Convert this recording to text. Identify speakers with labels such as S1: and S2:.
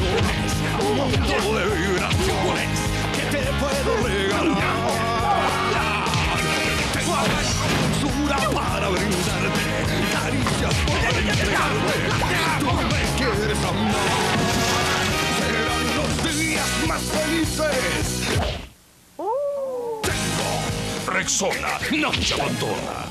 S1: Un mundo de vibraciones que te puedo regalar. Tengo la dulzura para brindarte caricias, para entregarte. Tú me quieres amar. Serán los días más felices. Tengo Rexona, no te abandona.